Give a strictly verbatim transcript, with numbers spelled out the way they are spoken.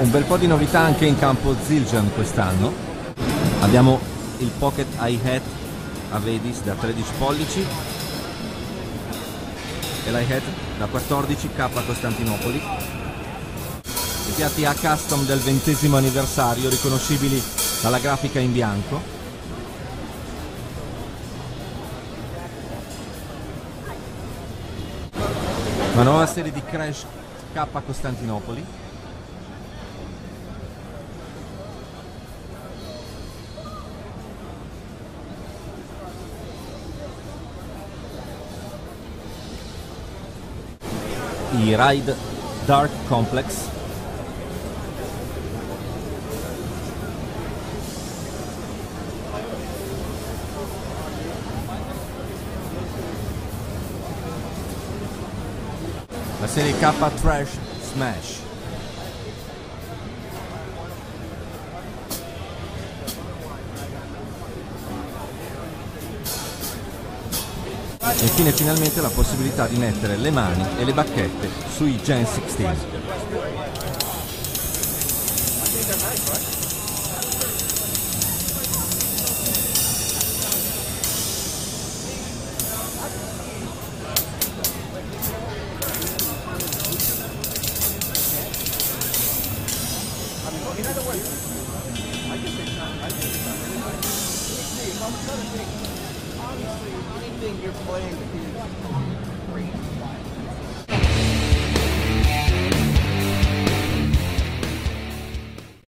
Un bel po' di novità anche in campo Zildjian quest'anno. Abbiamo il Pocket hi-hat a Vedis da tredici pollici e l'hi-hat da quattordici K Costantinopoli. I piatti a custom del ventesimo anniversario, riconoscibili dalla grafica in bianco. Una nuova serie di Crash K Costantinopoli. I Ride Dark Complex. La serie K Trash Smash. E infine finalmente la possibilità di mettere le mani e le bacchette sui Gen sedici. Anything you're playing with is great.